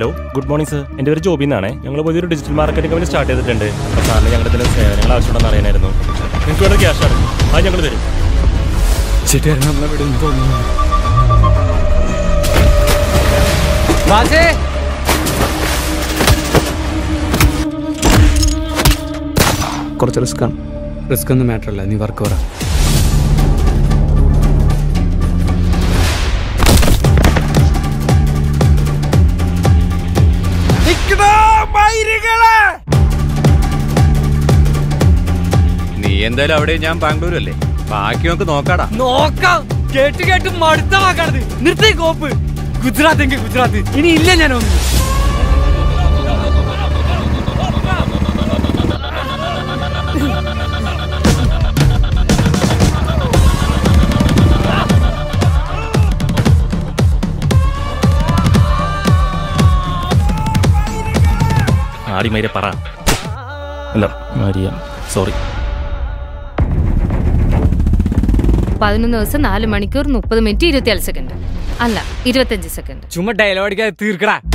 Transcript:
Hello, good morning sir. എൻ്റെ പേര് ജോബി എന്നാണ്. ഞങ്ങൾ പുതിയൊരു ഡിജിറ്റൽ മാർക്കറ്റിംഗ് കമ്പനി സ്റ്റാർട്ട് ചെയ്തിട്ടുണ്ട്. അപ്പോൾ സാറിന് ഞങ്ങളുടെ ഇതിൽ സേവനങ്ങൾ ആവശ്യമുണ്ടെന്ന് അറിയാനായിരുന്നു. നിങ്ങൾക്ക് വേണ്ട ക്യാഷാണ്, അത് ഞങ്ങൾ തരും. ചേട്ടാ നമ്മളെ വിടുന്നു തോന്നുന്നു. കുറച്ച് റിസ്ക്കാണ്. റിസ്ക് ഒന്നും മാറ്റർ അല്ല, നീ വർക്ക് പറ. നീ എന്തായാലും അവിടെ, ഞാൻ ബാംഗ്ലൂർ അല്ലേ, ബാക്കി നമുക്ക് നോക്കാടാ. നോക്കാം. കേട്ട് കേട്ട് മടുത്ത വാക്കാണത്. നിർത്തി കോപ്പ്. ഗുജറാത്ത് എങ്കിൽ ഗുജറാത്ത്, ഇനി ഇല്ല ഞാനൊന്നും. ആടി മൈര പറ. അല്ല മാരിയ, സോറി. 11 ദിവസം 4 മണിക്കൂർ 30 മിനിറ്റ് 27 സെക്കൻഡ്, അല്ല 25 സെക്കൻഡ്. ചുമ്മാ ഡയലോഗ് അടിക്കാതെ തീർക്കടാ.